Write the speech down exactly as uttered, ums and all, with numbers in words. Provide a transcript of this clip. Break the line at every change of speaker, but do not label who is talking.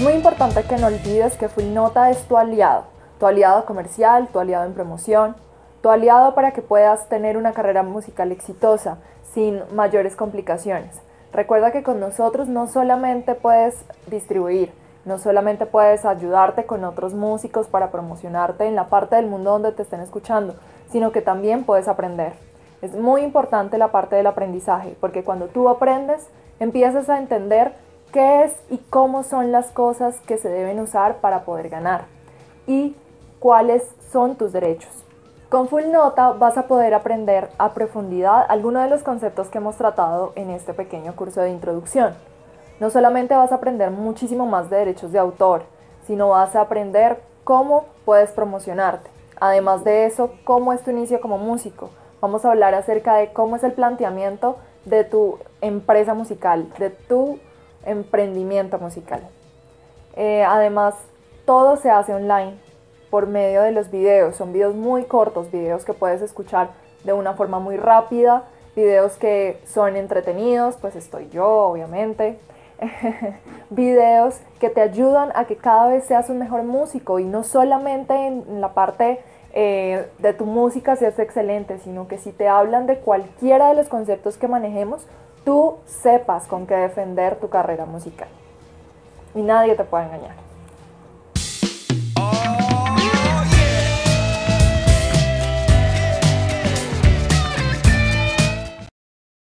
muy importante que no olvides que Full Nota es tu aliado, tu aliado comercial, tu aliado en promoción, tu aliado para que puedas tener una carrera musical exitosa sin mayores complicaciones. Recuerda que con nosotros no solamente puedes distribuir, no solamente puedes ayudarte con otros músicos para promocionarte en la parte del mundo donde te estén escuchando, sino que también puedes aprender. Es muy importante la parte del aprendizaje, porque cuando tú aprendes, empiezas a entender qué es y cómo son las cosas que se deben usar para poder ganar y cuáles son tus derechos. Con Full Nota vas a poder aprender a profundidad algunos de los conceptos que hemos tratado en este pequeño curso de introducción. No solamente vas a aprender muchísimo más de derechos de autor, sino vas a aprender cómo puedes promocionarte. Además de eso, cómo es tu inicio como músico. Vamos a hablar acerca de cómo es el planteamiento de tu empresa musical, de tu emprendimiento musical. Eh, además, todo se hace online por medio de los videos. Son videos muy cortos, videos que puedes escuchar de una forma muy rápida, videos que son entretenidos, pues estoy yo, obviamente. Videos que te ayudan a que cada vez seas un mejor músico y no solamente en la parte eh, de tu música seas excelente, sino que si te hablan de cualquiera de los conceptos que manejemos, tú sepas con qué defender tu carrera musical y nadie te puede engañar.